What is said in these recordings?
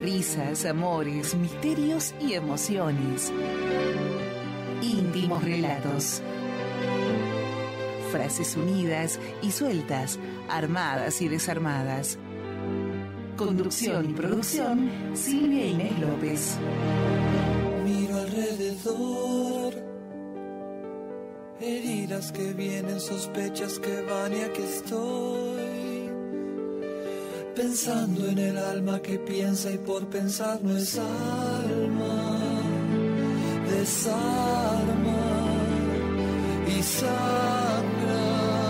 Risas, amores, misterios y emociones. Íntimos relatos. Frases unidas y sueltas, armadas y desarmadas. Conducción y producción, Silvia Inés López. Miro alrededor, heridas que vienen, sospechas que van y aquí estoy. Pensando en el alma que piensa y por pensar no es alma. Desarma y sangra.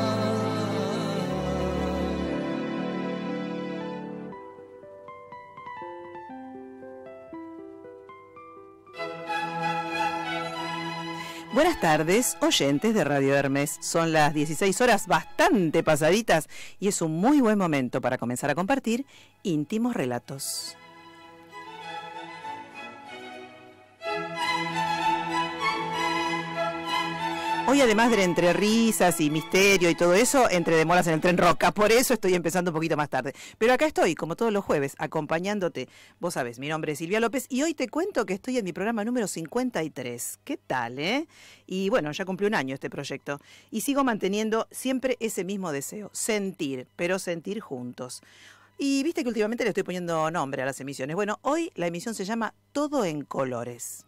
Buenas tardes, oyentes de Radio Hermes. Son las 16 horas bastante pasaditas y es un muy buen momento para comenzar a compartir íntimos relatos. Hoy, además de entre risas y misterio y todo eso, entre demoras en el tren Roca. Por eso estoy empezando un poquito más tarde. Pero acá estoy, como todos los jueves, acompañándote. Vos sabés, mi nombre es Silvia López y hoy te cuento que estoy en mi programa número 53. ¿Qué tal, eh? Y bueno, ya cumplió un año este proyecto. Y sigo manteniendo siempre ese mismo deseo, sentir, pero sentir juntos. Y viste que últimamente le estoy poniendo nombre a las emisiones. Bueno, hoy la emisión se llama Todo en Colores.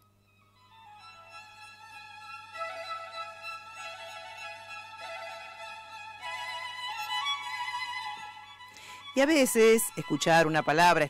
Y a veces escuchar una palabra,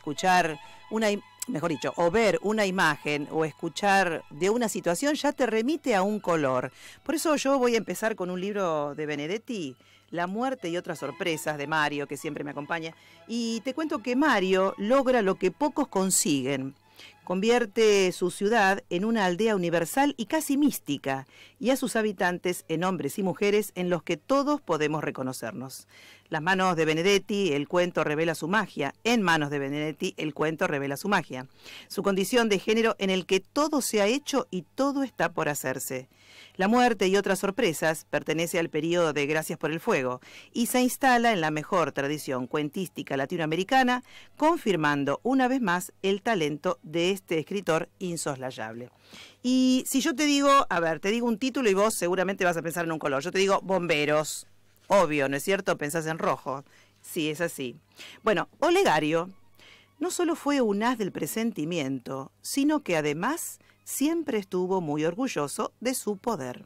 mejor dicho, o ver una imagen o escuchar de una situación ya te remite a un color. Por eso yo voy a empezar con un libro de Benedetti, La muerte y otras sorpresas, de Mario, que siempre me acompaña. Y te cuento que Mario logra lo que pocos consiguen. Convierte su ciudad en una aldea universal y casi mística, y a sus habitantes en hombres y mujeres en los que todos podemos reconocernos. Las manos de Benedetti, el cuento revela su magia. En manos de Benedetti, el cuento revela su magia. Su condición de género en el que todo se ha hecho y todo está por hacerse. La muerte y otras sorpresas pertenece al período de Gracias por el Fuego y se instala en la mejor tradición cuentística latinoamericana, confirmando una vez más el talento de este escritor insoslayable. Y si yo te digo, te digo un título y vos seguramente vas a pensar en un color. Yo te digo bomberos. Obvio, ¿no es cierto? Pensás en rojo. Sí, es así. Bueno, Olegario no solo fue un as del presentimiento, sino que además siempre estuvo muy orgulloso de su poder.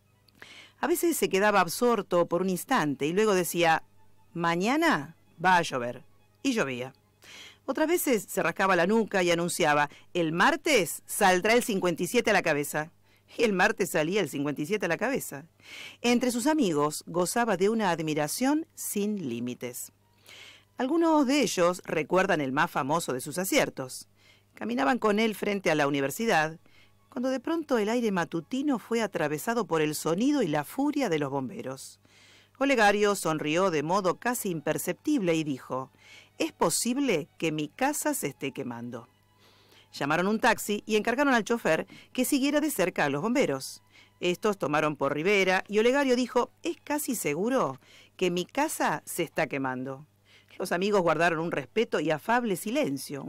A veces se quedaba absorto por un instante y luego decía, mañana va a llover. Y llovía. Otras veces se rascaba la nuca y anunciaba, el martes saldrá el 57 a la cabeza. Y el martes salía el 57 a la cabeza. Entre sus amigos gozaba de una admiración sin límites. Algunos de ellos recuerdan el más famoso de sus aciertos. Caminaban con él frente a la universidad, cuando de pronto el aire matutino fue atravesado por el sonido y la furia de los bomberos. Olegario sonrió de modo casi imperceptible y dijo, «Es posible que mi casa se esté quemando». Llamaron un taxi y encargaron al chofer que siguiera de cerca a los bomberos. Estos tomaron por Rivera y Olegario dijo, «Es casi seguro que mi casa se está quemando». Los amigos guardaron un respetuoso y afable silencio.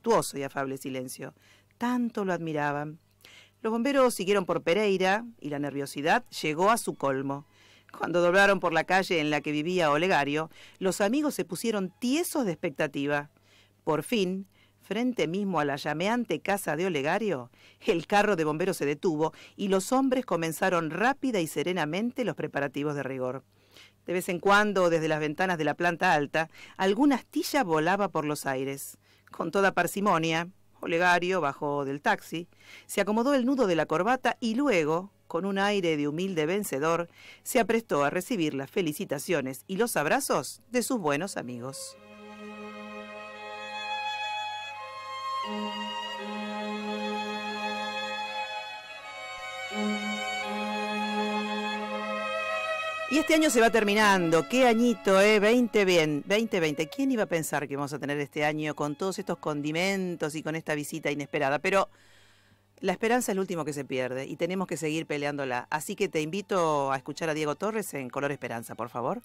Tanto lo admiraban. Los bomberos siguieron por Pereira y la nerviosidad llegó a su colmo. Cuando doblaron por la calle en la que vivía Olegario, los amigos se pusieron tiesos de expectativa. Por fin, frente mismo a la llameante casa de Olegario, el carro de bomberos se detuvo y los hombres comenzaron rápida y serenamente los preparativos de rigor. De vez en cuando, desde las ventanas de la planta alta, alguna astilla volaba por los aires. Con toda parsimonia, Olegario bajó del taxi, se acomodó el nudo de la corbata y luego, con un aire de humilde vencedor, se aprestó a recibir las felicitaciones y los abrazos de sus buenos amigos. Y este año se va terminando. ¡Qué añito, 2020. ¿Quién iba a pensar que vamos a tener este año con todos estos condimentos y con esta visita inesperada? Pero la esperanza es lo último que se pierde y tenemos que seguir peleándola. Así que te invito a escuchar a Diego Torres en Color Esperanza, por favor.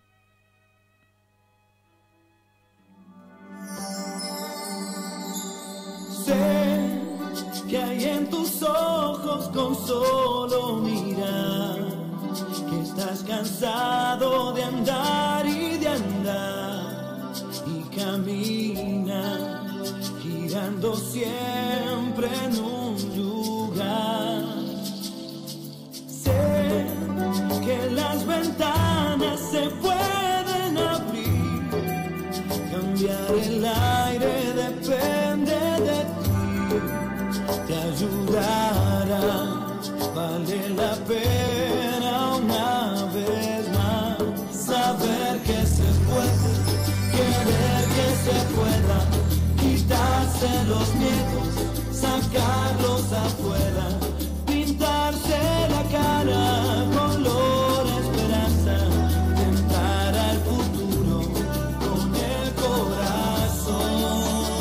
en tus ojos con solo mirar, que estás cansado de andar y de andar, y camina girando siempre en un lugar. Sé que las ventanas se pueden abrir, cambiar el aire depende de ti, te ayudará, vale la pena una vez más, saber que se puede, querer que se pueda, quitarse los miedos, sacarlos afuera, pintarse la cara, color esperanza, tentar al futuro con el corazón.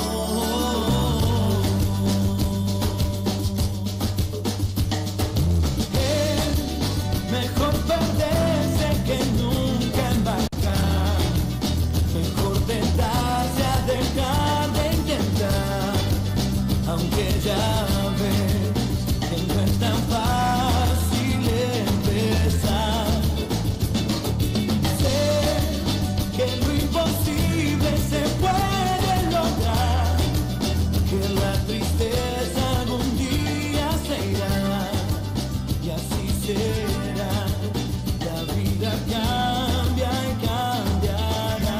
Es mejor perderse que nunca embarcar, mejor tentarse a dejar de intentar, aunque ya ves que no es tan fácil empezar. Sé que lo imposible se puede lograr, que la tristeza algún día se irá, y así será. La vida cambia y cambiará,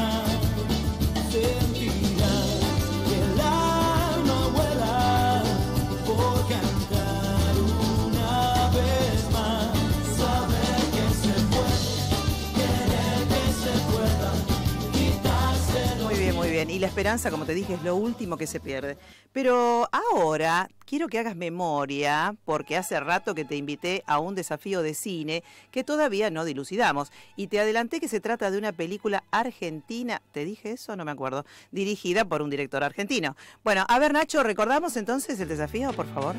sentirás que el alma vuela por cantar una vez más, saber que se puede, querer que se pueda, quitarse los Muy bien. Y la esperanza, como te dije, es lo último que se pierde. Pero ahora quiero que hagas memoria, porque hace rato que te invité a un desafío de cine que todavía no dilucidamos. Y te adelanté que se trata de una película argentina, ¿te dije eso? No me acuerdo. Dirigida por un director argentino. Bueno, a ver, Nacho, ¿recordamos entonces el desafío, por favor?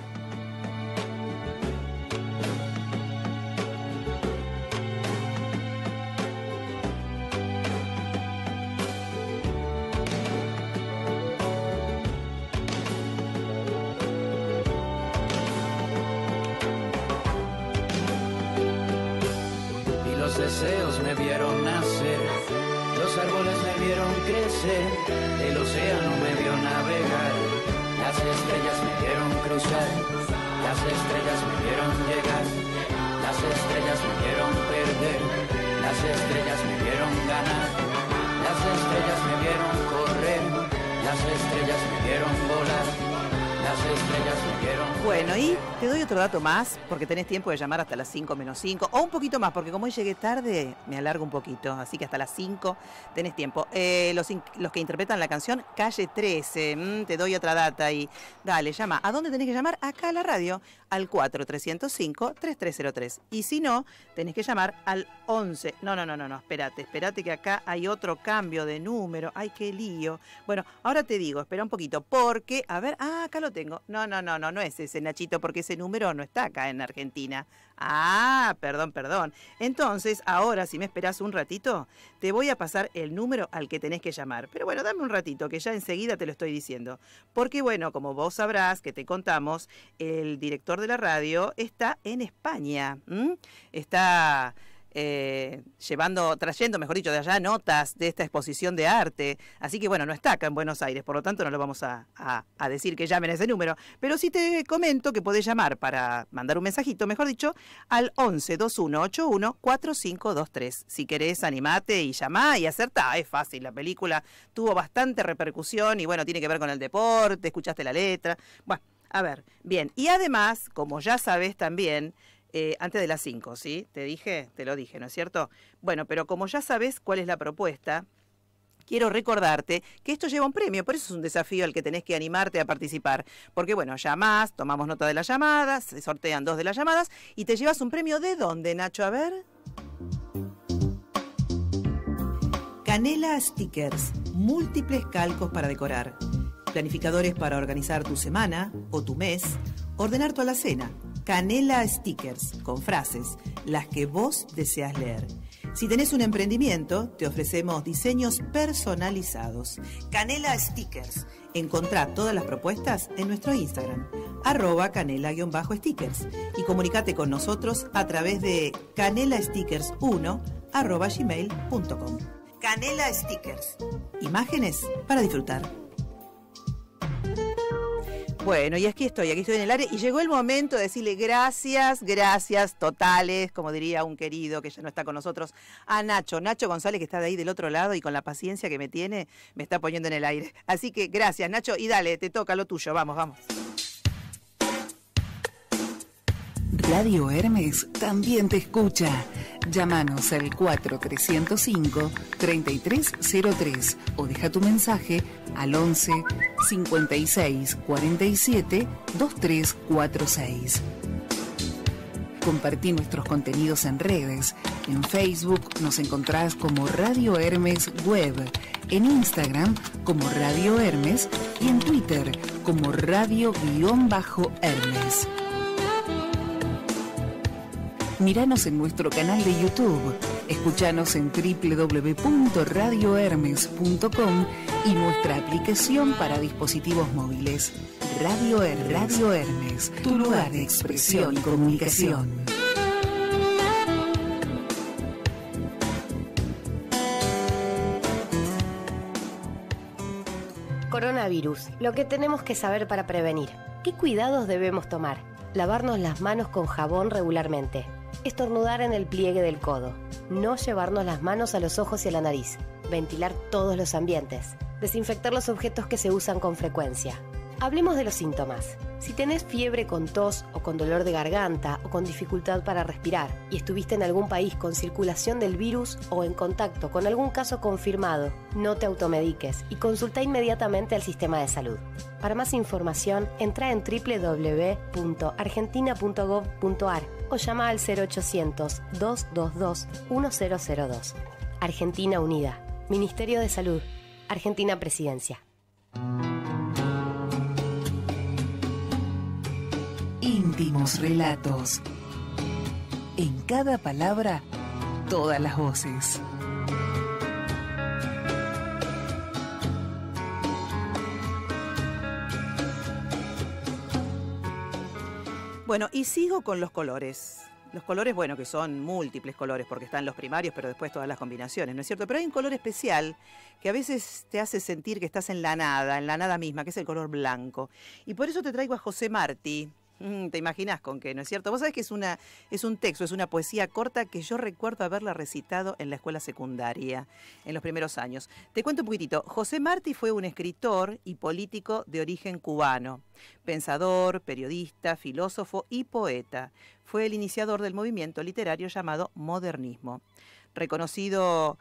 Y los deseos me vieron nacer, los árboles me vieron crecer, el océano me vio navegar, las estrellas me vieron cruzar, las estrellas me vieron llegar, las estrellas me vieron perder, las estrellas me vieron ganar, las estrellas me vieron correr, las estrellas me vieron volar, las estrellas me vieron... Bueno, y te doy otro dato más, porque tenés tiempo de llamar hasta las 5 menos 5, o un poquito más, porque como hoy llegué tarde, me alargo un poquito, así que hasta las 5 tenés tiempo. Los que interpretan la canción Calle 13, te doy otra data y dale, llama. ¿A dónde tenés que llamar? Acá a la radio, al 4305-3303. Y si no, tenés que llamar al 11. No, espérate que acá hay otro cambio de número. Ay, qué lío. Bueno, ahora te digo, espera un poquito, porque, a ver, acá lo tengo. No es ese, Nachito, porque ese número no está acá en Argentina. Perdón. Entonces, ahora, si me esperás un ratito, te voy a pasar el número al que tenés que llamar. Pero bueno, dame un ratito, que ya enseguida te lo estoy diciendo. Porque bueno, como vos sabrás, que te contamos, el director de la radio está en España. Está... trayendo, mejor dicho, de allá notas de esta exposición de arte. Así que bueno, no está acá en Buenos Aires, por lo tanto no lo vamos a decir que llamen a ese número. Pero sí te comento que podés llamar para mandar un mensajito, mejor dicho, al 11 2181 4523. Si querés, animate y llamá y acertá. Es fácil, la película tuvo bastante repercusión y bueno, tiene que ver con el deporte, escuchaste la letra. Bueno, a ver, bien. Y además, como ya sabés también, antes de las 5, ¿sí? Te lo dije, ¿no es cierto? Bueno, pero como ya sabes cuál es la propuesta, quiero recordarte que esto lleva un premio, por eso es un desafío al que tenés que animarte a participar. Porque bueno, llamás, tomamos nota de las llamadas, se sortean 2 de las llamadas y te llevas un premio ¿de dónde, Nacho? A ver. Canela Stickers, múltiples calcos para decorar, planificadores para organizar tu semana o tu mes, ordenar tu alacena. Canela Stickers, con frases, las que vos deseas leer. Si tenés un emprendimiento, te ofrecemos diseños personalizados. Canela Stickers. Encontrá todas las propuestas en nuestro Instagram, @canela_stickers y comunícate con nosotros a través de canelastickers1@gmail.com. Canela Stickers. Imágenes para disfrutar. Bueno, y aquí estoy en el área y llegó el momento de decirle gracias totales, como diría un querido que ya no está con nosotros, a Nacho González, que está de ahí del otro lado y con la paciencia que me tiene, me está poniendo en el aire. Así que gracias, Nacho, y dale, te toca lo tuyo, vamos. Radio Hermes también te escucha. Llámanos al 4305-3303 o deja tu mensaje al 11 56 47 2346. Compartí nuestros contenidos en redes. En Facebook nos encontrás como Radio Hermes Web, en Instagram como Radio Hermes y en Twitter como Radio_Hermes. Míranos en nuestro canal de YouTube, escuchanos en www.radiohermes.com y nuestra aplicación para dispositivos móviles. Radio Hermes, tu lugar de expresión y comunicación. Coronavirus, lo que tenemos que saber para prevenir. ¿Qué cuidados debemos tomar? Lavarnos las manos con jabón regularmente. Estornudar en el pliegue del codo. No llevarnos las manos a los ojos y a la nariz. Ventilar todos los ambientes. Desinfectar los objetos que se usan con frecuencia. Hablemos de los síntomas. Si tenés fiebre con tos o con dolor de garganta o con dificultad para respirar y estuviste en algún país con circulación del virus o en contacto con algún caso confirmado, no te automediques y consulta inmediatamente al sistema de salud. Para más información, entra en www.argentina.gov.ar o llama al 0800-222-1002. Argentina Unida. Ministerio de Salud. Argentina Presidencia. Íntimos relatos. En cada palabra, todas las voces. Bueno, y sigo con los colores. Los colores, bueno, que son múltiples colores, porque están los primarios, pero después todas las combinaciones, ¿no es cierto? Pero hay un color especial que a veces te hace sentir que estás en la nada misma, que es el color blanco. Y por eso te traigo a José Martí. Te imaginas con qué, ¿no es cierto? Vos sabés que es un texto, es una poesía corta que yo recuerdo haberla recitado en la escuela secundaria, en los primeros años. Te cuento un poquitito. José Martí fue un escritor y político de origen cubano, pensador, periodista, filósofo y poeta. Fue el iniciador del movimiento literario llamado modernismo. Reconocido...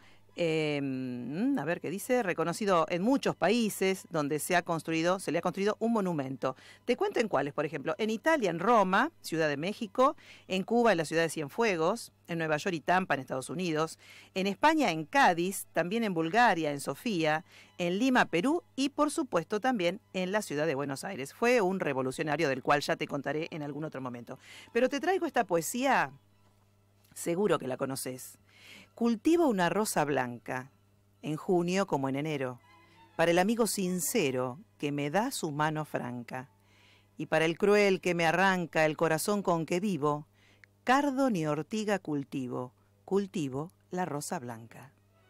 reconocido en muchos países donde se le ha construido un monumento. Te cuento en cuáles, por ejemplo, en Italia, en Roma, Ciudad de México, en Cuba, en la ciudad de Cienfuegos, en Nueva York y Tampa, en Estados Unidos, en España, en Cádiz, también en Bulgaria, en Sofía, en Lima, Perú y, por supuesto, también en la ciudad de Buenos Aires. Fue un revolucionario del cual ya te contaré en algún otro momento. Pero te traigo esta poesía, seguro que la conoces. Cultivo una rosa blanca, en junio como en enero, para el amigo sincero que me da su mano franca, y para el cruel que me arranca el corazón con que vivo, cardo ni ortiga cultivo la rosa blanca.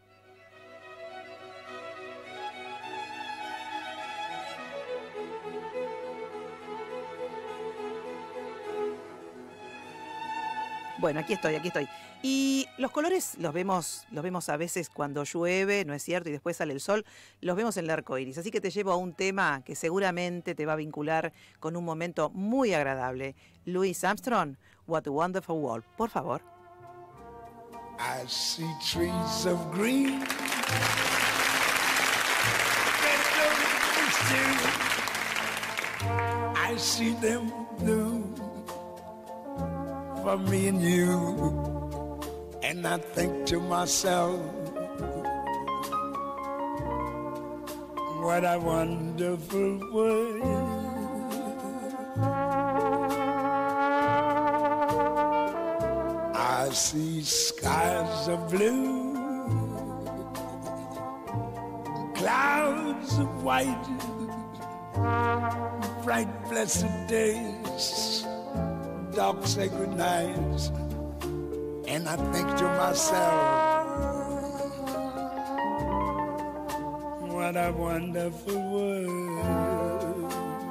Bueno, aquí estoy. Y los colores los vemos a veces cuando llueve, ¿no es cierto? Y después sale el sol, los vemos en el arco iris. Así que te llevo a un tema que seguramente te va a vincular con un momento muy agradable. Louis Armstrong, What a Wonderful World. Por favor. I see trees of green. I see them blue. For me and you, and I think to myself, what a wonderful world. I see skies of blue, clouds of white, bright, blessed days, dark, sacred nights, and I think to myself, what a wonderful world.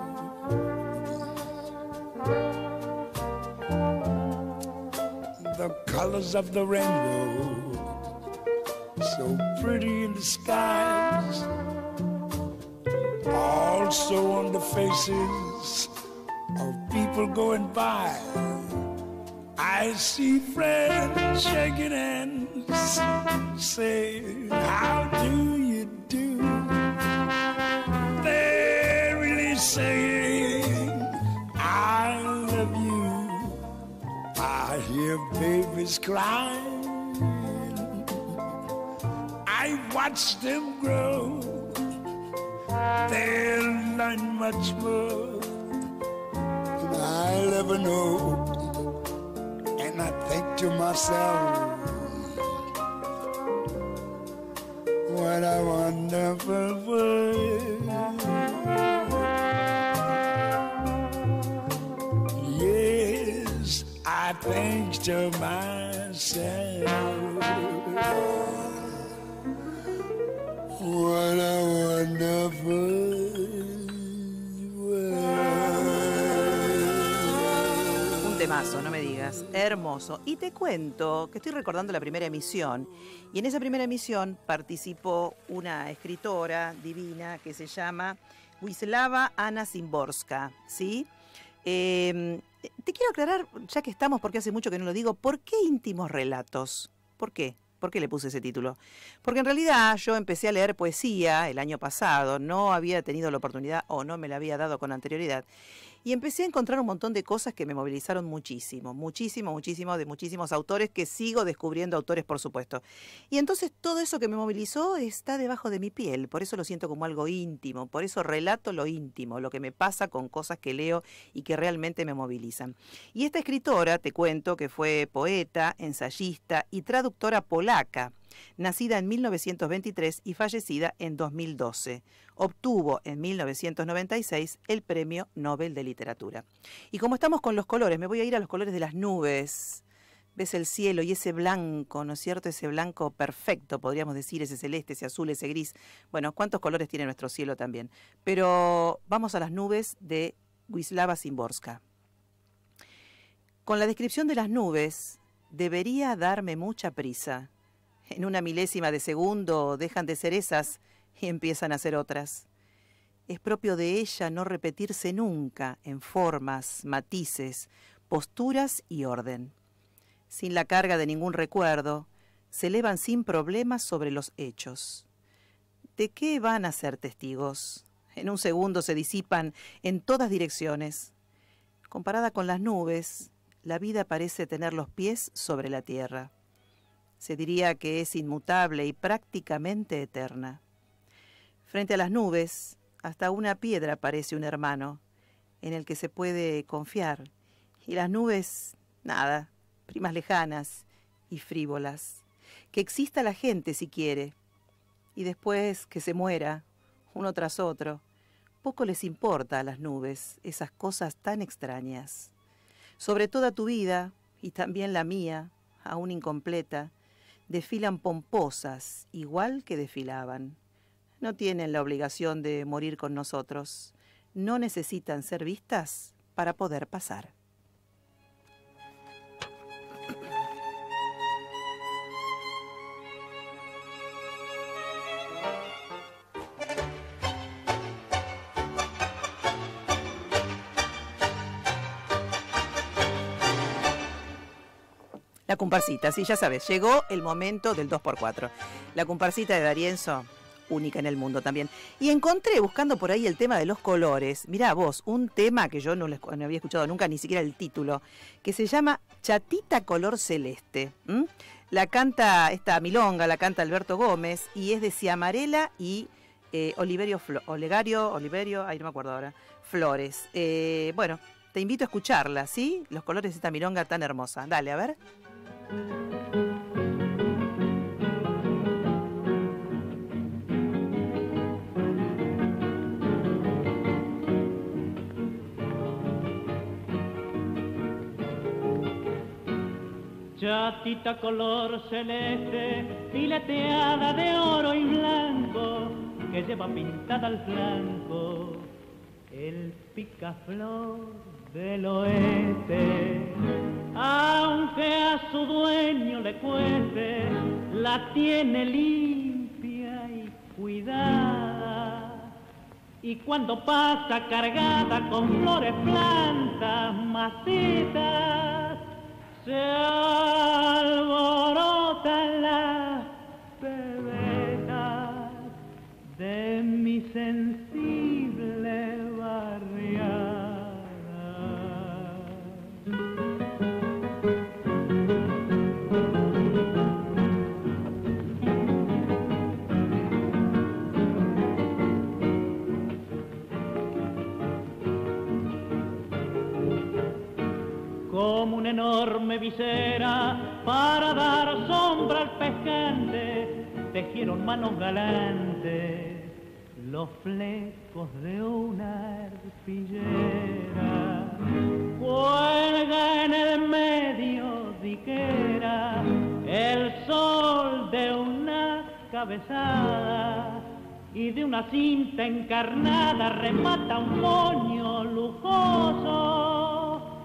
The colors of the rainbow, so pretty in the skies, also on the faces of people going by. I see friends shaking hands, saying, how do you do? They're really saying, I love you. I hear babies crying. I watch them grow. They'll learn much more than I'll ever know. And I think to myself, what a wonderful world. Yes, I think to myself, what a wonderful world. Un temazo, no me digas, hermoso. Y te cuento que estoy recordando la primera emisión, y en esa primera emisión participó una escritora divina que se llama Wisława Anna Szymborska, ¿sí? Te quiero aclarar, ya que estamos, porque hace mucho que no lo digo, ¿por qué íntimos relatos? ¿Por qué? ¿Por qué le puse ese título? Porque en realidad yo empecé a leer poesía el año pasado, no había tenido la oportunidad o no me la había dado con anterioridad, y empecé a encontrar un montón de cosas que me movilizaron muchísimo, de muchísimos autores, que sigo descubriendo autores, por supuesto. Y entonces todo eso que me movilizó está debajo de mi piel, por eso lo siento como algo íntimo, por eso relato lo íntimo, lo que me pasa con cosas que leo y que realmente me movilizan. Y esta escritora, te cuento que fue poeta, ensayista y traductora polaca, nacida en 1923 y fallecida en 2012. Obtuvo en 1996 el Premio Nobel de Literatura. Y como estamos con los colores, me voy a ir a los colores de las nubes. Ves el cielo y ese blanco, ¿no es cierto? Ese blanco perfecto, podríamos decir, ese celeste, ese azul, ese gris. Bueno, ¿cuántos colores tiene nuestro cielo también? Pero vamos a las nubes de Wisława Szymborska. Con la descripción de las nubes, debería darme mucha prisa. En una milésima de segundo dejan de ser esas y empiezan a ser otras. Es propio de ella no repetirse nunca en formas, matices, posturas y orden. Sin la carga de ningún recuerdo, se elevan sin problemas sobre los hechos. ¿De qué van a ser testigos? En un segundo se disipan en todas direcciones. Comparada con las nubes, la vida parece tener los pies sobre la tierra. Se diría que es inmutable y prácticamente eterna. Frente a las nubes, hasta una piedra parece un hermano en el que se puede confiar. Y las nubes, nada, primas lejanas y frívolas. Que exista la gente si quiere. Y después que se muera, uno tras otro. Poco les importa a las nubes esas cosas tan extrañas. Sobre toda tu vida, y también la mía, aún incompleta, desfilan pomposas, igual que desfilaban. No tienen la obligación de morir con nosotros. No necesitan ser vistas para poder pasar. La comparsita, sí, ya sabes, llegó el momento del 2x4. La comparsita de D'Arienzo, única en el mundo también. Y encontré, buscando por ahí el tema de los colores, mirá vos, un tema que yo no había escuchado nunca, ni siquiera el título, que se llama Chatita Color Celeste. La canta, esta milonga, la canta Alberto Gómez, y es de Ciamarela y Oliverio, ay, no me acuerdo ahora, Flores. Bueno, te invito a escucharla, ¿sí? Los colores de esta milonga tan hermosa. Dale, a ver. chatita color celeste, fileteada de oro y blanco, que lleva pintada al flanco el picaflor del oeste. Aunque a su dueño le cueste, la tiene limpia y cuidada. Y cuando pasa cargada con flores, plantas, macetas, se alborotan las pebetas de mi sensible barriada. Como una enorme visera para dar sombra al pescante, tejieron manos galantes los flecos de una arpillera. Cuelga en el medio diquera el sol de una cabezada, y de una cinta encarnada remata un moño lujoso,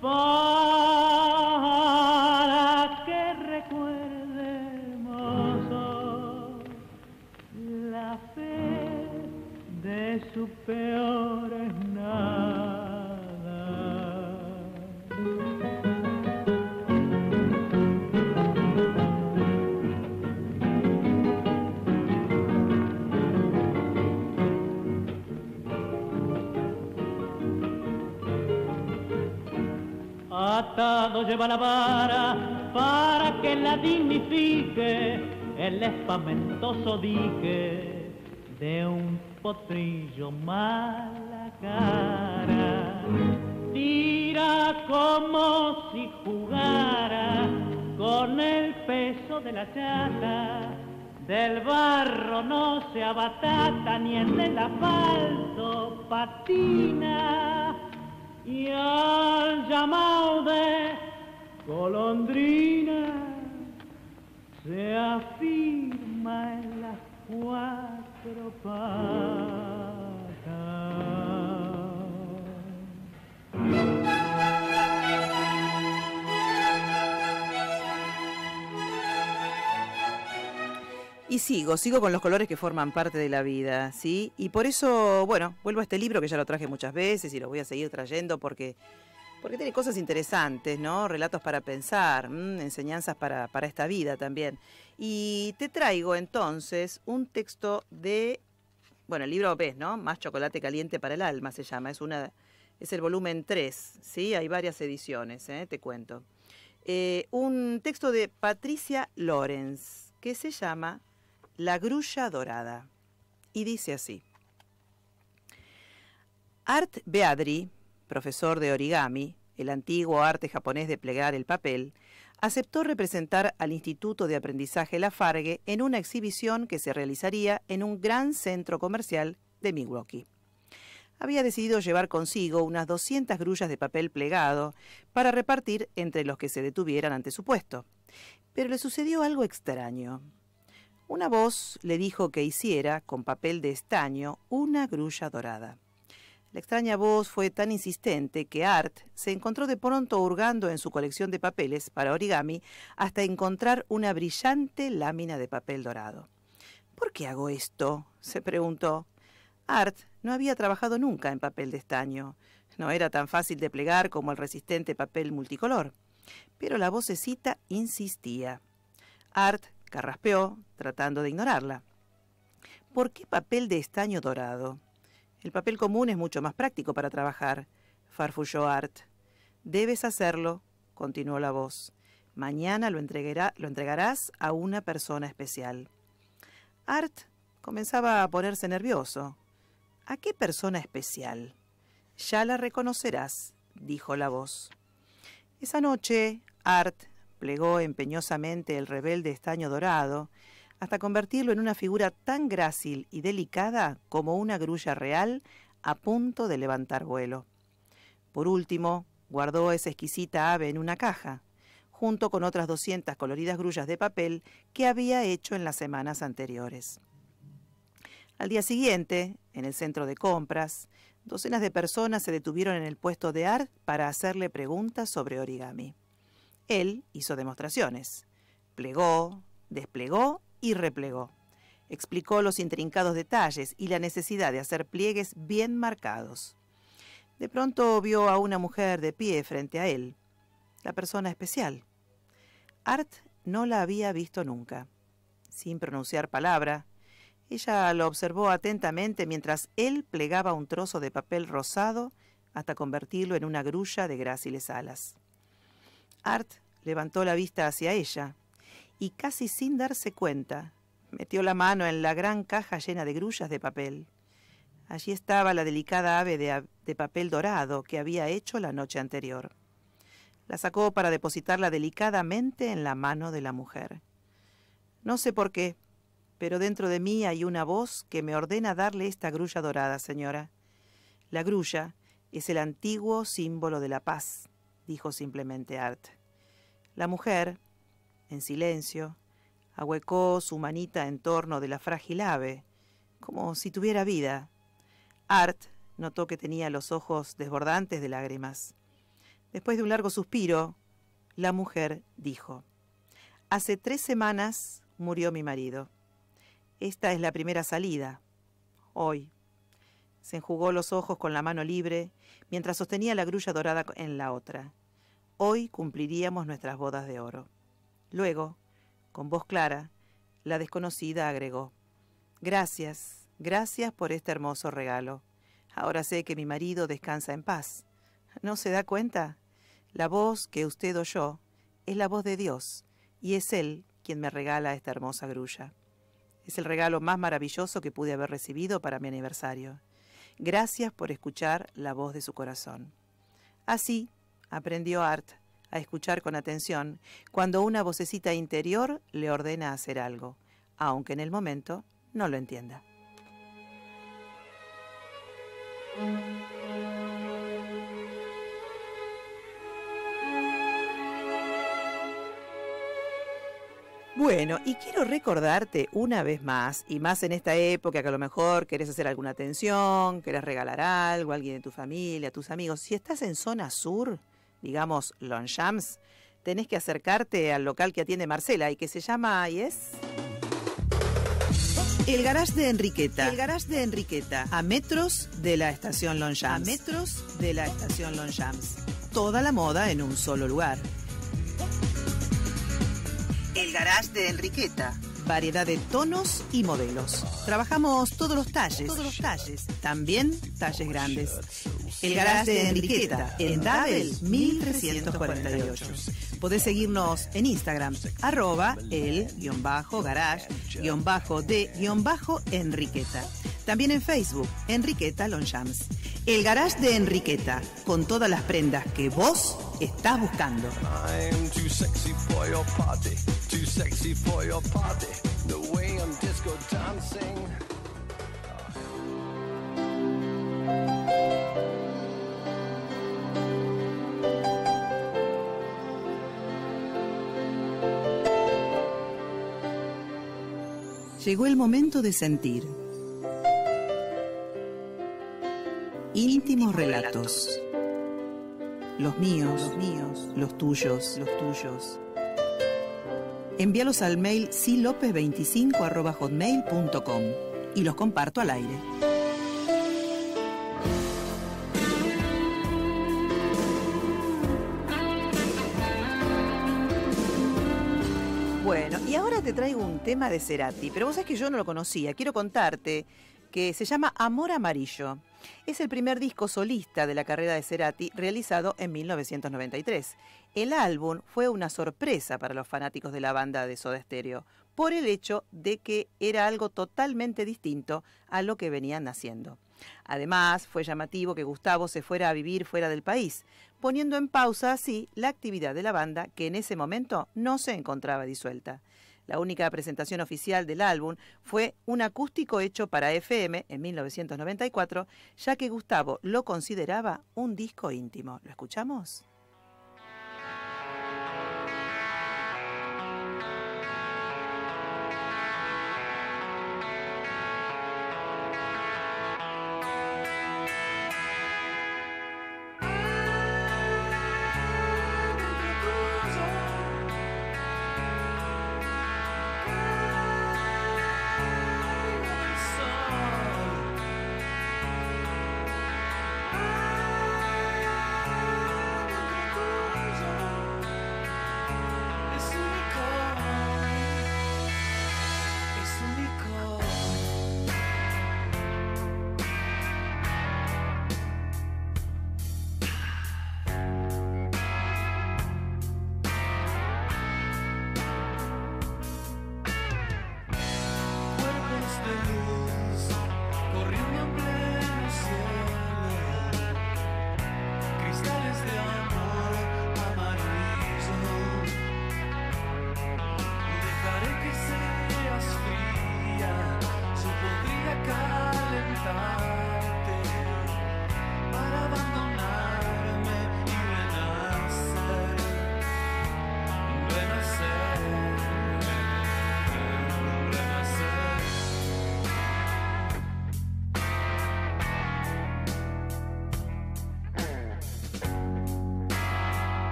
para que recuerde hermoso la fe de su peor nada. Atado lleva la vara para que la dignifique el espamentoso dique de un potrillo mala cara. Tira como si jugara con el peso de la chata, del barro no se abatata ni en el asfalto patina. Y al llamado de golondrina se afirma en las cuatro patas. Y sigo con los colores que forman parte de la vida, ¿sí? Y por eso, bueno, vuelvo a este libro que ya lo traje muchas veces y lo voy a seguir trayendo porque tiene cosas interesantes, ¿no? Relatos para pensar, enseñanzas para esta vida también. Y te traigo entonces un texto de, bueno, el libro ves, ¿no? Más chocolate caliente para el alma se llama, es el volumen 3, ¿sí? Hay varias ediciones, te cuento. Un texto de Patricia Lorenz que se llama La grulla dorada, y dice así: Art Beadry, profesor de origami, el antiguo arte japonés de plegar el papel, aceptó representar al Instituto de Aprendizaje Lafargue en una exhibición que se realizaría en un gran centro comercial de Milwaukee. Había decidido llevar consigo unas 200 grullas de papel plegado para repartir entre los que se detuvieran ante su puesto. Pero le sucedió algo extraño. Una voz le dijo que hiciera, con papel de estaño, una grulla dorada. La extraña voz fue tan insistente que Art se encontró de pronto hurgando en su colección de papeles para origami hasta encontrar una brillante lámina de papel dorado. ¿Por qué hago esto?, se preguntó. Art no había trabajado nunca en papel de estaño. No era tan fácil de plegar como el resistente papel multicolor. Pero la vocecita insistía. Art carraspeó, tratando de ignorarla. ¿Por qué papel de estaño dorado? El papel común es mucho más práctico para trabajar, farfulló Art. Debes hacerlo, continuó la voz. Mañana lo entregarás a una persona especial. Art comenzaba a ponerse nervioso. ¿A qué persona especial? Ya la reconocerás, dijo la voz. Esa noche, Art plegó empeñosamente el rebelde estaño dorado hasta convertirlo en una figura tan grácil y delicada como una grulla real a punto de levantar vuelo. Por último, guardó esa exquisita ave en una caja, junto con otras 200 coloridas grullas de papel que había hecho en las semanas anteriores. Al día siguiente, en el centro de compras, docenas de personas se detuvieron en el puesto de Art para hacerle preguntas sobre origami. Él hizo demostraciones. Plegó, desplegó y replegó. Explicó los intrincados detalles y la necesidad de hacer pliegues bien marcados. De pronto vio a una mujer de pie frente a él, la persona especial. Art no la había visto nunca. Sin pronunciar palabra, ella lo observó atentamente mientras él plegaba un trozo de papel rosado hasta convertirlo en una grulla de gráciles alas. Art levantó la vista hacia ella y, casi sin darse cuenta, metió la mano en la gran caja llena de grullas de papel. Allí estaba la delicada ave de papel dorado que había hecho la noche anterior. La sacó para depositarla delicadamente en la mano de la mujer. No sé por qué, pero dentro de mí hay una voz que me ordena darle esta grulla dorada, señora. La grulla es el antiguo símbolo de la paz, dijo simplemente Art. La mujer, en silencio, ahuecó su manita en torno de la frágil ave, como si tuviera vida. Art notó que tenía los ojos desbordantes de lágrimas. Después de un largo suspiro, la mujer dijo: «Hace 3 semanas murió mi marido. Esta es la primera salida. Hoy». Se enjugó los ojos con la mano libre mientras sostenía la grulla dorada en la otra. «Hoy cumpliríamos nuestras bodas de oro». Luego, con voz clara, la desconocida agregó: «Gracias, gracias por este hermoso regalo. Ahora sé que mi marido descansa en paz. ¿No se da cuenta? La voz que usted oyó es la voz de Dios, y es Él quien me regala esta hermosa grulla. Es el regalo más maravilloso que pude haber recibido para mi aniversario. Gracias por escuchar la voz de su corazón». Así aprendió Art a escuchar con atención cuando una vocecita interior le ordena hacer algo, aunque en el momento no lo entienda. Bueno, y quiero recordarte una vez más, y más en esta época que a lo mejor querés hacer alguna atención, querés regalar algo a alguien de tu familia, a tus amigos. Si estás en zona sur, digamos Longchamps, tenés que acercarte al local que atiende Marcela y que se llama, ¿y es? El Garage de Enriqueta. El Garage de Enriqueta. A metros de la estación Longchamps. A metros de la estación Longchamps. Toda la moda en un solo lugar. El Garage de Enriqueta. Variedad de tonos y modelos. Trabajamos todos los talles. También talles grandes. El Garage de Enriqueta, en Dabel 1348. Podés seguirnos en Instagram, @el_garage_de_Enriqueta. También en Facebook, Enriqueta Longchamps. El Garage de Enriqueta, con todas las prendas que vos estás buscando. I'm too sexy for your party, too sexy for your party, the way I'm disco dancing. Llegó el momento de sentir. Íntimos relatos. Los míos, los tuyos. Envíalos al mail silopez25@hotmail.com y los comparto al aire. Bueno, y ahora te traigo un tema de Cerati, pero vos sabés que yo no lo conocía. Quiero contarte que se llama Amor Amarillo. Es el primer disco solista de la carrera de Cerati, realizado en 1993. El álbum fue una sorpresa para los fanáticos de la banda de Soda Stereo, por el hecho de que era algo totalmente distinto a lo que venían haciendo. Además, fue llamativo que Gustavo se fuera a vivir fuera del país, poniendo en pausa así la actividad de la banda, que en ese momento no se encontraba disuelta. La única presentación oficial del álbum fue un acústico hecho para FM en 1994, ya que Gustavo lo consideraba un disco íntimo. ¿Lo escuchamos?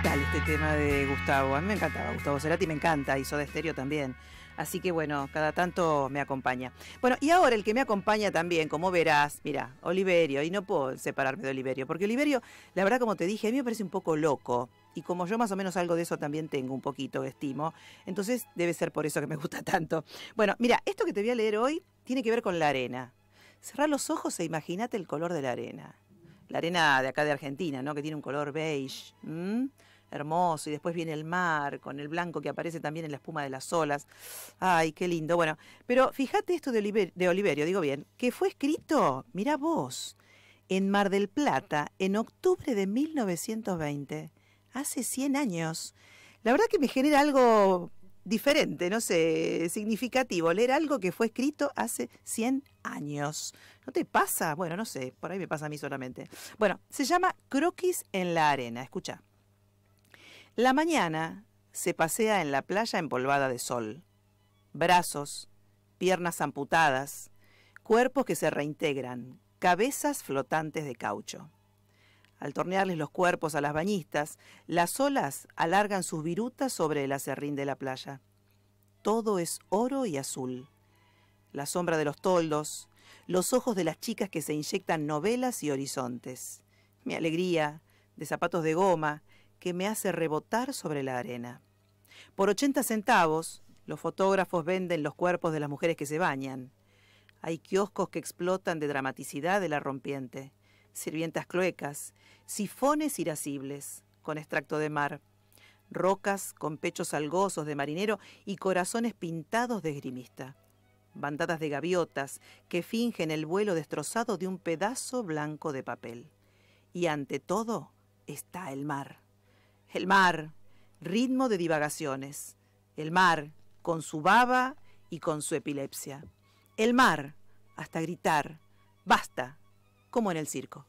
tal este tema de Gustavo? A mí me encantaba Gustavo Cerati, me encanta, y Soda Stereo también. Así que bueno, cada tanto me acompaña. Bueno, y ahora el que me acompaña también, como verás, mira, Oliverio, y no puedo separarme de Oliverio, porque Oliverio, la verdad, como te dije, a mí me parece un poco loco. Y como yo más o menos algo de eso también tengo, un poquito, estimo. Entonces debe ser por eso que me gusta tanto. Bueno, mira, esto que te voy a leer hoy tiene que ver con la arena. Cerrá los ojos e imagínate el color de la arena. La arena de acá de Argentina, ¿no? Que tiene un color beige. Hermoso, y después viene el mar con el blanco que aparece también en la espuma de las olas. Ay, qué lindo. Bueno, pero fíjate esto de Oliverio, digo bien, que fue escrito, mirá vos, en Mar del Plata, en octubre de 1920, hace 100 años. La verdad que me genera algo diferente, no sé, significativo, leer algo que fue escrito hace 100 años. ¿No te pasa? Bueno, no sé, por ahí me pasa a mí solamente. Bueno, se llama Croquis en la arena, escucha. La mañana se pasea en la playa empolvada de sol. Brazos, piernas amputadas, cuerpos que se reintegran, cabezas flotantes de caucho. Al tornearles los cuerpos a las bañistas, las olas alargan sus virutas sobre el acerrín de la playa. Todo es oro y azul. La sombra de los toldos, los ojos de las chicas que se inyectan novelas y horizontes. Mi alegría, de zapatos de goma, que me hace rebotar sobre la arena. Por 80 centavos, los fotógrafos venden los cuerpos de las mujeres que se bañan. Hay kioscos que explotan de dramaticidad de la rompiente, sirvientas cluecas, sifones irascibles con extracto de mar, rocas con pechos algosos de marinero y corazones pintados de esgrimista, bandadas de gaviotas que fingen el vuelo destrozado de un pedazo blanco de papel. Y ante todo está el mar. El mar, ritmo de divagaciones. El mar, con su baba y con su epilepsia. El mar, hasta gritar, basta, como en el circo.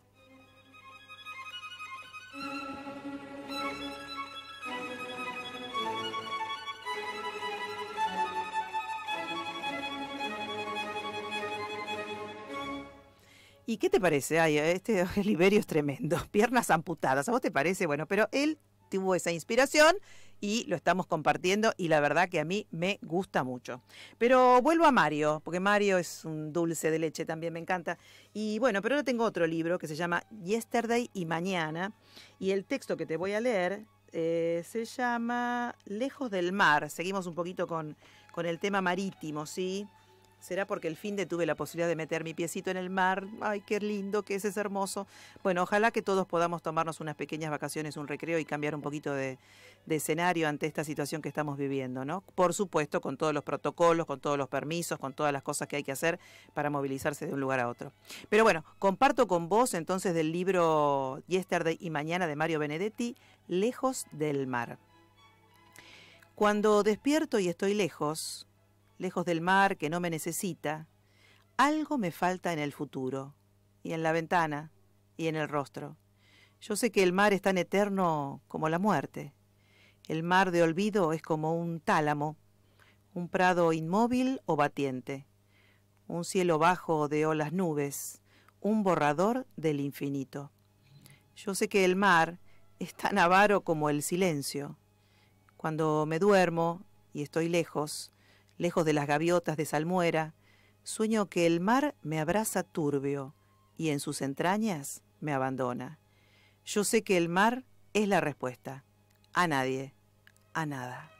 ¿Y qué te parece? Ay, este Oliverio es tremendo. Piernas amputadas. ¿A vos te parece? Bueno, pero él tuvo esa inspiración y lo estamos compartiendo y la verdad que a mí me gusta mucho. Pero vuelvo a Mario, porque Mario es un dulce de leche, también me encanta. Y bueno, pero ahora tengo otro libro que se llama Yesterday y Mañana, y el texto que te voy a leer se llama Lejos del mar. Seguimos un poquito con el tema marítimo, ¿sí? ¿Será porque el fin de tuve la posibilidad de meter mi piecito en el mar? ¡Ay, qué lindo que es hermoso! Bueno, ojalá que todos podamos tomarnos unas pequeñas vacaciones, un recreo y cambiar un poquito de escenario ante esta situación que estamos viviendo, ¿no? Por supuesto, con todos los protocolos, con todos los permisos, con todas las cosas que hay que hacer para movilizarse de un lugar a otro. Pero bueno, comparto con vos entonces del libro Yesterday y Mañana de Mario Benedetti, Lejos del mar. Cuando despierto y estoy lejos del mar que no me necesita, algo me falta en el futuro, y en la ventana, y en el rostro. Yo sé que el mar es tan eterno como la muerte. El mar de olvido es como un tálamo, un prado inmóvil o batiente, un cielo bajo de olas nubes, un borrador del infinito. Yo sé que el mar es tan avaro como el silencio. Cuando me duermo y estoy lejos de las gaviotas de salmuera, sueño que el mar me abraza turbio y en sus entrañas me abandona. Yo sé que el mar es la respuesta. A nadie, a nada.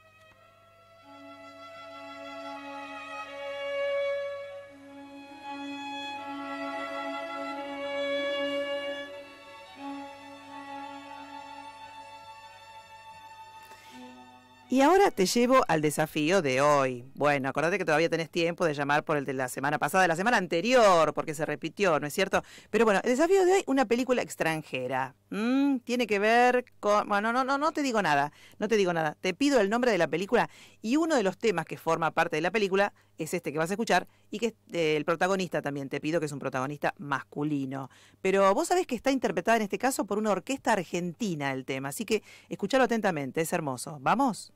Y ahora te llevo al desafío de hoy. Bueno, acordate que todavía tenés tiempo de llamar por el de la semana pasada, de la semana anterior, porque se repitió, ¿no es cierto? Pero bueno, el desafío de hoy, una película extranjera. Tiene que ver con... Bueno, no te digo nada, Te pido el nombre de la película y uno de los temas que forma parte de la película es este que vas a escuchar y que el protagonista también, te pido que es un protagonista masculino. Pero vos sabés que está interpretada en este caso por una orquesta argentina el tema, así que escuchalo atentamente, es hermoso. ¿Vamos?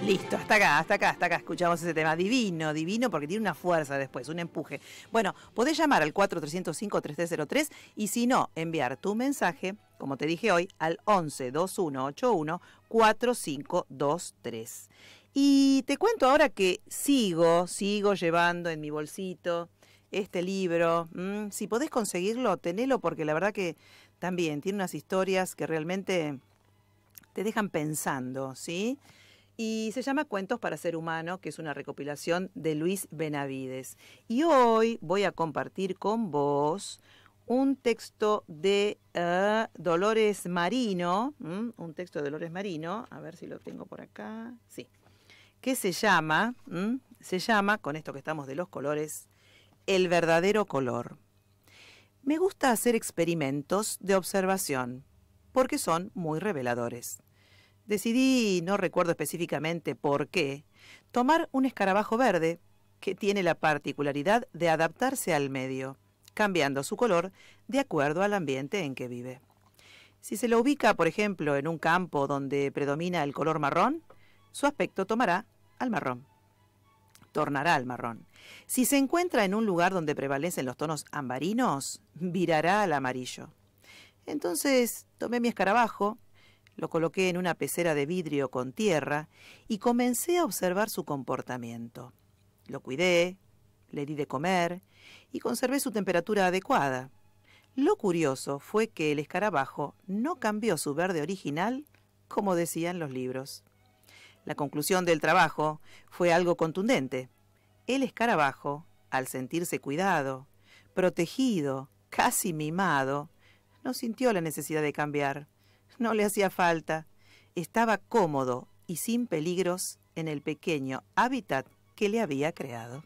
Listo, hasta acá escuchamos ese tema. Divino, divino, porque tiene una fuerza después, un empuje. Bueno, podés llamar al 4305-3303 y si no, enviar tu mensaje, como te dije hoy, al 11-2181-4523. Y te cuento ahora que sigo llevando en mi bolsito este libro. Si podés conseguirlo, tenelo, porque la verdad que también tiene unas historias que realmente te dejan pensando, ¿sí? Y se llama Cuentos para Ser Humano, que es una recopilación de Luis Benavides. Y hoy voy a compartir con vos un texto de Dolores Marino, un texto de Dolores Marino, a ver si lo tengo por acá, sí, que se llama, con esto que estamos de los colores, El verdadero color. Me gusta hacer experimentos de observación, porque son muy reveladores. Decidí, no recuerdo específicamente por qué, tomar un escarabajo verde que tiene la particularidad de adaptarse al medio, cambiando su color de acuerdo al ambiente en que vive. Si se lo ubica, por ejemplo, en un campo donde predomina el color marrón, su aspecto tornará al marrón. Si se encuentra en un lugar donde prevalecen los tonos ambarinos, virará al amarillo. Entonces tomé mi escarabajo, lo coloqué en una pecera de vidrio con tierra y comencé a observar su comportamiento. Lo cuidé, le di de comer y conservé su temperatura adecuada. Lo curioso fue que el escarabajo no cambió su verde original, como decían los libros. La conclusión del trabajo fue algo contundente. El escarabajo, al sentirse cuidado, protegido, casi mimado, no sintió la necesidad de cambiar. No le hacía falta. Estaba cómodo y sin peligros en el pequeño hábitat que le había creado.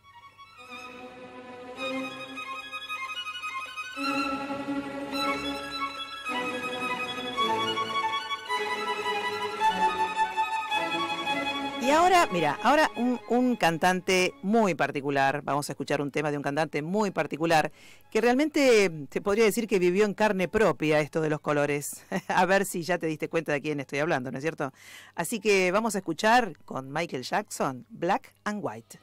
Y ahora, mira, un cantante muy particular, vamos a escuchar un tema de un cantante muy particular, que realmente te podría decir que vivió en carne propia esto de los colores. A ver si ya te diste cuenta de quién estoy hablando, ¿no es cierto? Así que vamos a escuchar con Michael Jackson, Black and White.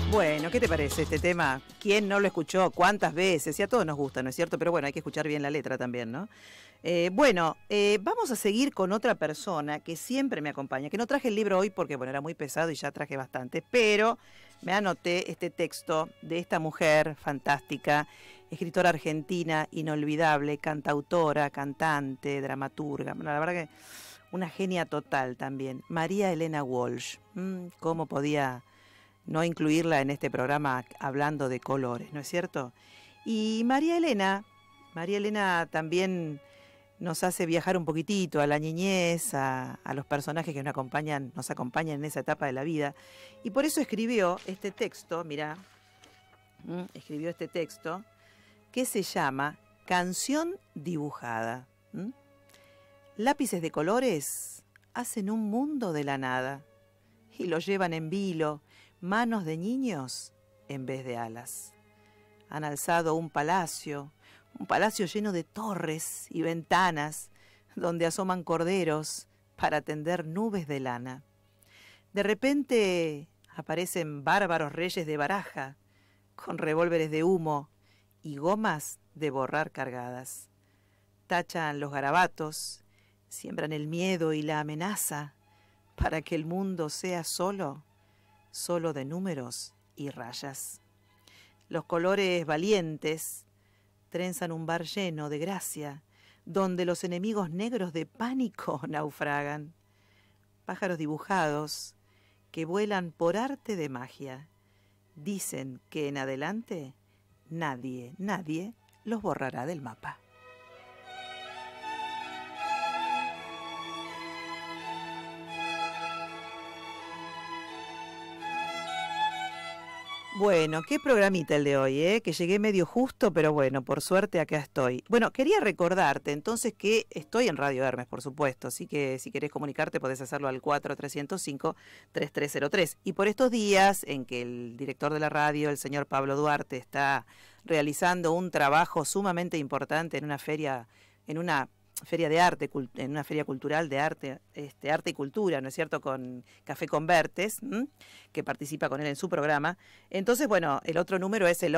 Bueno, ¿qué te parece este tema? ¿Quién no lo escuchó? ¿Cuántas veces? Y a todos nos gusta, ¿no es cierto? Pero bueno, hay que escuchar bien la letra también, ¿no? Vamos a seguir con otra persona que siempre me acompaña, que no traje el libro hoy porque, bueno, era muy pesado y ya traje bastante, pero me anoté este texto de esta mujer fantástica, escritora argentina, inolvidable, cantautora, cantante, dramaturga. Bueno, la verdad que una genia total también. María Elena Walsh. ¿Cómo podía no incluirla en este programa hablando de colores, ¿no es cierto? Y María Elena también nos hace viajar un poquitito a la niñez, a los personajes que nos acompañan en esa etapa de la vida. Y por eso escribió este texto, mirá, escribió este texto que se llama Canción dibujada. Lápices de colores hacen un mundo de la nada y lo llevan en vilo, manos de niños en vez de alas. Han alzado un palacio lleno de torres y ventanas, donde asoman corderos para tender nubes de lana. De repente aparecen bárbaros reyes de baraja, con revólveres de humo y gomas de borrar cargadas. Tachan los garabatos, siembran el miedo y la amenaza, para que el mundo sea solo de números y rayas. Los colores valientes trenzan un bar lleno de gracia, donde los enemigos negros de pánico naufragan. Pájaros dibujados que vuelan por arte de magia. Dicen que en adelante nadie los borrará del mapa. Bueno, qué programita el de hoy, que llegué medio justo, pero bueno, por suerte acá estoy. Bueno, quería recordarte entonces que estoy en Radio Hermes, por supuesto, así que si querés comunicarte podés hacerlo al 4305-3303. Y por estos días en que el director de la radio, el señor Pablo Duarte, está realizando un trabajo sumamente importante en una feria de arte, en una feria cultural de arte, arte y cultura, ¿no es cierto?, con Café Convertes, que participa con él en su programa. Entonces, bueno, el otro número es el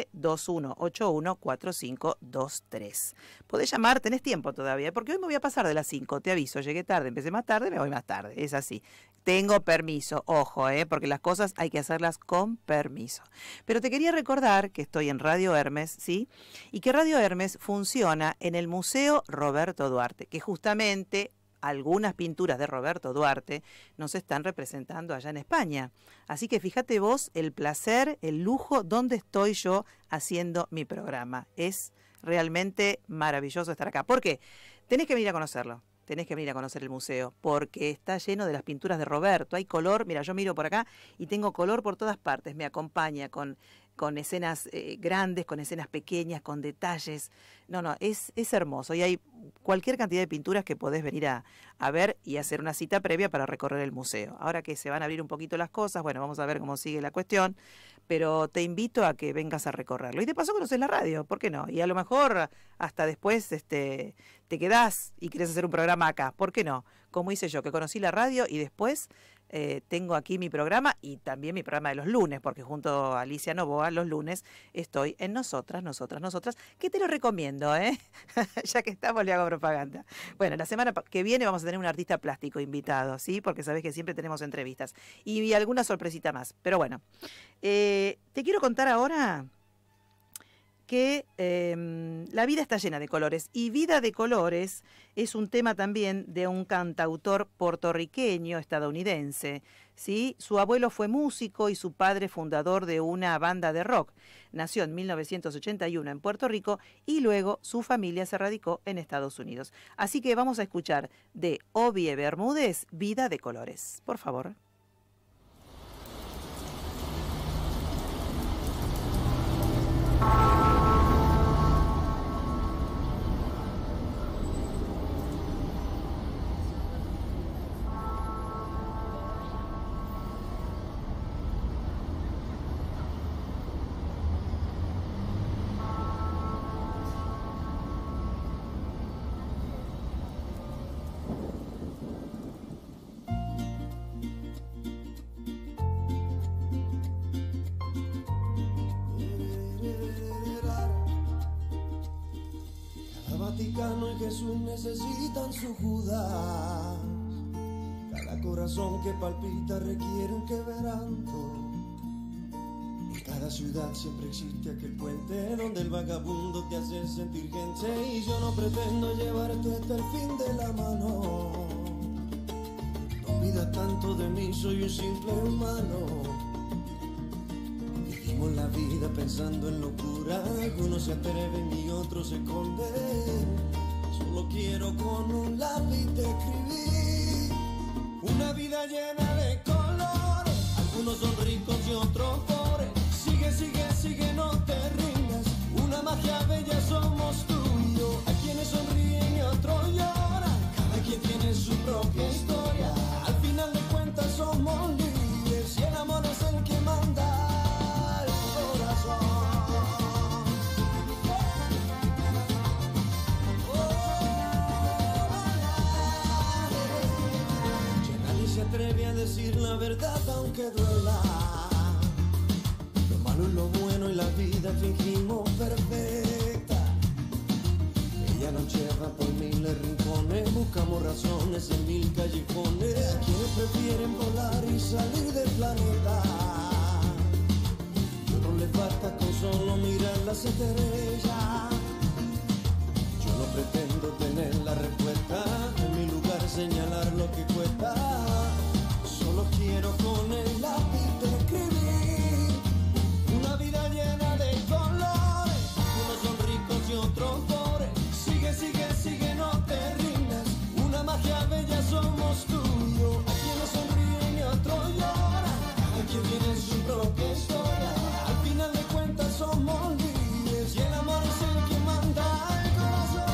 11-2181-4523. Podés llamar, tenés tiempo todavía, porque hoy me voy a pasar de las 5, te aviso, llegué tarde, empecé más tarde, me voy más tarde, es así. Tengo permiso, ojo, porque las cosas hay que hacerlas con permiso. Pero te quería recordar que estoy en Radio Hermes, ¿sí? Y que Radio Hermes funciona en el Museo Roberto Duarte, que justamente algunas pinturas de Roberto Duarte nos están representando allá en España. Así que fíjate vos el placer, el lujo, donde estoy yo haciendo mi programa. Es realmente maravilloso estar acá. ¿Por qué? Tenés que venir a conocerlo. Tenés que venir a conocer el museo, porque está lleno de las pinturas de Roberto. Hay color, mira, yo miro por acá y tengo color por todas partes. Me acompaña con escenas grandes, con escenas pequeñas, con detalles. No, es hermoso. Y hay cualquier cantidad de pinturas que podés venir a ver y hacer una cita previa para recorrer el museo. Ahora que se van a abrir un poquito las cosas, bueno, vamos a ver cómo sigue la cuestión, pero te invito a que vengas a recorrerlo. Y de paso conoces la radio, ¿por qué no? Y a lo mejor hasta después te quedás y querés hacer un programa acá, ¿por qué no? Como hice yo, que conocí la radio y después tengo aquí mi programa y también mi programa de los lunes, porque junto a Alicia Novoa los lunes estoy en Nosotras, que te lo recomiendo, ya que estamos le hago propaganda. Bueno, la semana que viene vamos a tener un artista plástico invitado, ¿sí? Porque sabés que siempre tenemos entrevistas y alguna sorpresita más. Pero bueno, te quiero contar ahora que la vida está llena de colores, y Vida de Colores es un tema también de un cantautor puertorriqueño estadounidense, ¿sí? Su abuelo fue músico y su padre fundador de una banda de rock. Nació en 1981 en Puerto Rico y luego su familia se radicó en Estados Unidos. Así que vamos a escuchar de Obie Bermúdez, Vida de Colores. Por favor. cristiano y Jesús necesitan su Judas. Cada corazón que palpita requiere un quebranto. En cada ciudad siempre existe aquel puente donde el vagabundo te hace sentir gente. Y yo no pretendo llevarte hasta el fin de la mano. No pidas tanto de mí, soy un simple humano. Vivimos la vida pensando en locura, algunos se atreven y otros se esconden. Solo quiero con un lápiz te escribir una vida llena de colores. Algunos son ricos y otros pobres. Sigue, sigue, sigue, no te rindas. Una magia bella somos tú y yo. Hay quienes sonríen y otros lloran. Cada quien tiene su propia historia. Al final de cuentas somos libres y el amor es el que manda. Se atreve a decir la verdad aunque duela. Lo malo y lo bueno y la vida fingimos perfecta. Ella nos lleva por miles rincones, buscamos razones en mil callejones. Quienes prefieren volar y salir del planeta. Y otros les basta con solo mirar las estrellas. Yo no pretendo tener la respuesta, en mi lugar señalar lo que cuesta. Solo quiero con el lápiz te escribir una vida llena de colores. Unos son ricos y otros pobres. Sigue, sigue, sigue, no te rindas. Una magia bella somos tú y yo. Hay quienes sonríen y otros lloran. Hay quien tiene su propia historia. Al final de cuentas somos libres y el amor es el que manda el corazón.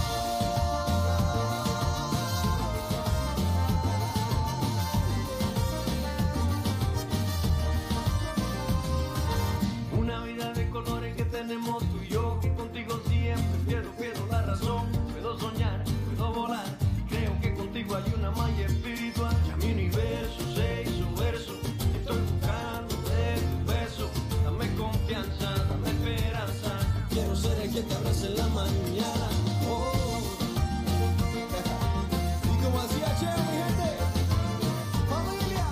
Una vida de colores que tenemos tú y yo, que contigo siempre pierdo la razón. Puedo soñar, puedo volar, creo que contigo hay una magia espiritual. Ya mi universo se hizo verso, estoy buscando de tu beso. Dame confianza, dame esperanza, quiero ser el que te abrace en la mañana. Oh. Y como hacía Che, mi gente, familia.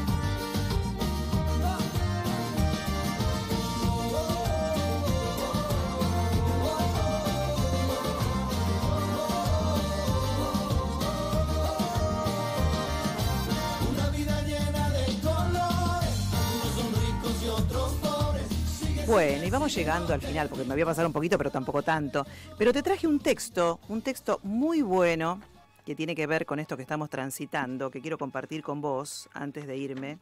Una vida llena de colores, unos son ricos y otros pobres. Bueno, y vamos llegando al final, porque me voy a pasar un poquito, pero tampoco tanto. Pero te traje un texto muy bueno, que tiene que ver con esto que estamos transitando, que quiero compartir con vos antes de irme.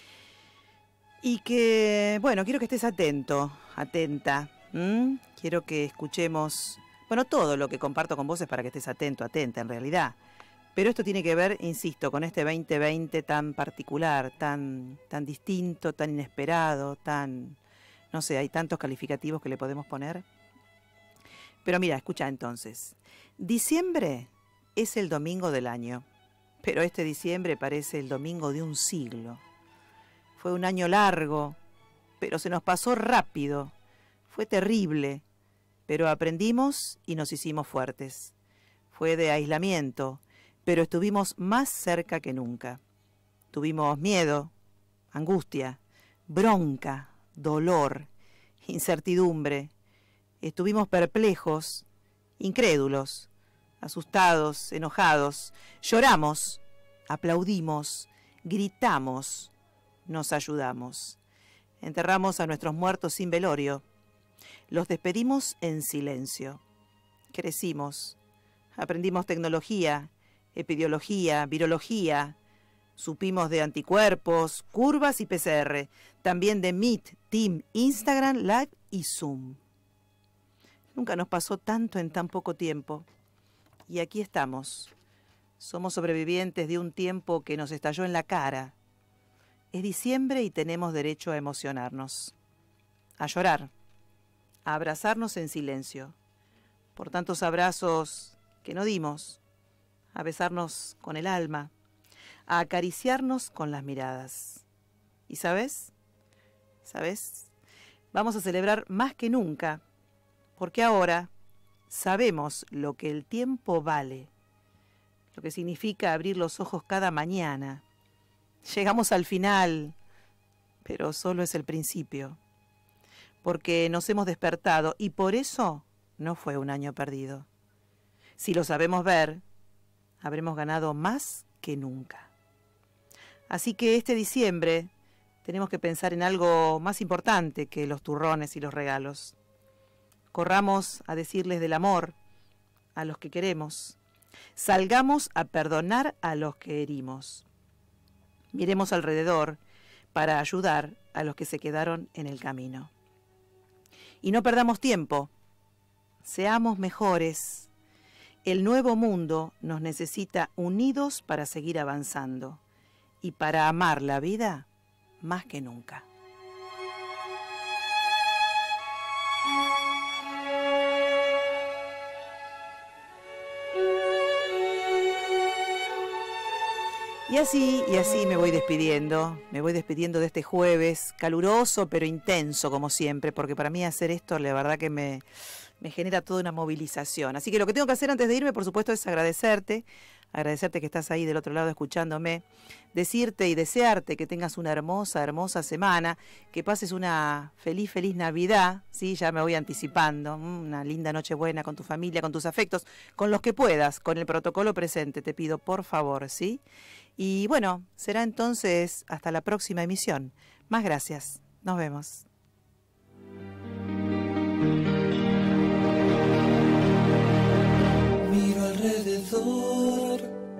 Y que, bueno, quiero que estés atento, atenta. Quiero que escuchemos, bueno, todo lo que comparto con vos es para que estés atento, atenta en realidad. Pero esto tiene que ver, insisto, con este 2020 tan particular, tan distinto, tan inesperado, tan... No sé, hay tantos calificativos que le podemos poner. Pero mira, escucha entonces. Diciembre es el domingo del año, pero este diciembre parece el domingo de un siglo. Fue un año largo, pero se nos pasó rápido. Fue terrible, pero aprendimos y nos hicimos fuertes. Fue de aislamiento, pero estuvimos más cerca que nunca. Tuvimos miedo, angustia, bronca, dolor, incertidumbre. Estuvimos perplejos, incrédulos, asustados, enojados. Lloramos, aplaudimos, gritamos, nos ayudamos. Enterramos a nuestros muertos sin velorio. Los despedimos en silencio. Crecimos, aprendimos tecnología, epidemiología, virología. Supimos de anticuerpos, curvas y PCR, también de Meet, Team, Instagram, Live y Zoom. Nunca nos pasó tanto en tan poco tiempo. Y aquí estamos. Somos sobrevivientes de un tiempo que nos estalló en la cara. Es diciembre y tenemos derecho a emocionarnos, a llorar, a abrazarnos en silencio, por tantos abrazos que no dimos, a besarnos con el alma, a acariciarnos con las miradas. ¿Y sabes? ¿Sabes? Vamos a celebrar más que nunca, porque ahora sabemos lo que el tiempo vale, lo que significa abrir los ojos cada mañana. Llegamos al final, pero solo es el principio, porque nos hemos despertado y por eso no fue un año perdido. Si lo sabemos ver, habremos ganado más que nunca. Así que este diciembre tenemos que pensar en algo más importante que los turrones y los regalos. Corramos a decirles del amor a los que queremos. Salgamos a perdonar a los que herimos. Miremos alrededor para ayudar a los que se quedaron en el camino. Y no perdamos tiempo. Seamos mejores. El nuevo mundo nos necesita unidos para seguir avanzando y para amar la vida más que nunca. Y así me voy despidiendo de este jueves, caluroso pero intenso como siempre, porque para mí hacer esto la verdad que me genera toda una movilización. Así que lo que tengo que hacer antes de irme, por supuesto, es agradecerte que estás ahí del otro lado escuchándome, decirte y desearte que tengas una hermosa semana, que pases una feliz Navidad, ¿sí? Ya me voy anticipando, una linda Nochebuena con tu familia, con tus afectos, con los que puedas, con el protocolo presente, te pido por favor, ¿sí? Y bueno, será entonces hasta la próxima emisión. Más gracias. Nos vemos. Miro alrededor,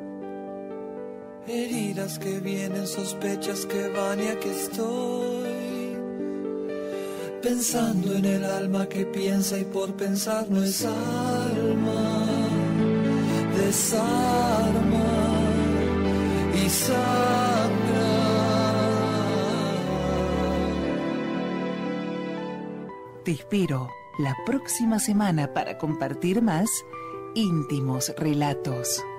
heridas que vienen, sospechas que van y aquí estoy, pensando en el alma que piensa y por pensar no es alma, desarma y sangra. Te espero la próxima semana para compartir más íntimos relatos.